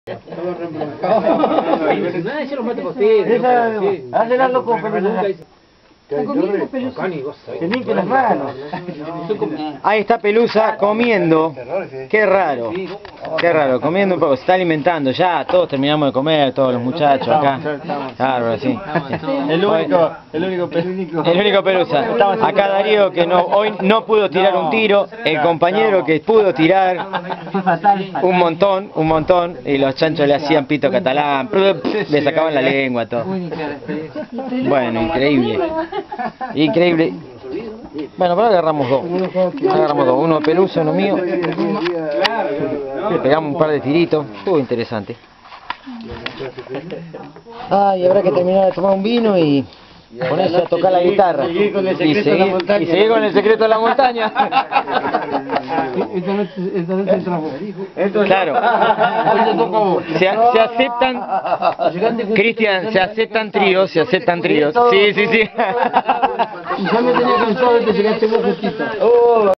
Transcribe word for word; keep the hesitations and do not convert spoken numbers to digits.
Nada, yo lo mato por ustedes. Hazle algo con pelusa. Tenés que las manos. Ahí está Pelusa comiendo. Qué raro. Qué raro, comiendo un poco. Se está alimentando ya. Todos terminamos de comer, todos los muchachos acá. Claro, sí. El único, el único Pelusa. El único Pelusa. Acá Darío que no, hoy no pudo tirar un tiro. El compañero que pudo tirar un montón, un montón. Y los chanchos le hacían pito catalán. Le sacaban la lengua, todo. Bueno, increíble. Increíble. Bueno, pero agarramos dos. Agarramos dos. Uno Pelusa, uno mío. Le pegamos un par de tiritos. Estuvo interesante. Ay, habrá que terminar de tomar un vino y ponerse a tocar la guitarra. Y seguir, y seguir con el secreto de la montaña. Claro. Se, se aceptan, Cristian, se aceptan tríos, se aceptan tríos. Sí, sí, sí. Ya me tenía cansado de que llegaste vos justito.